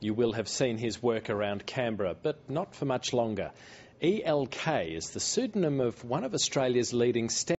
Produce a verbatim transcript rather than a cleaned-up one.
You will have seen his work around Canberra, but not for much longer. E L K is the pseudonym of one of Australia's leading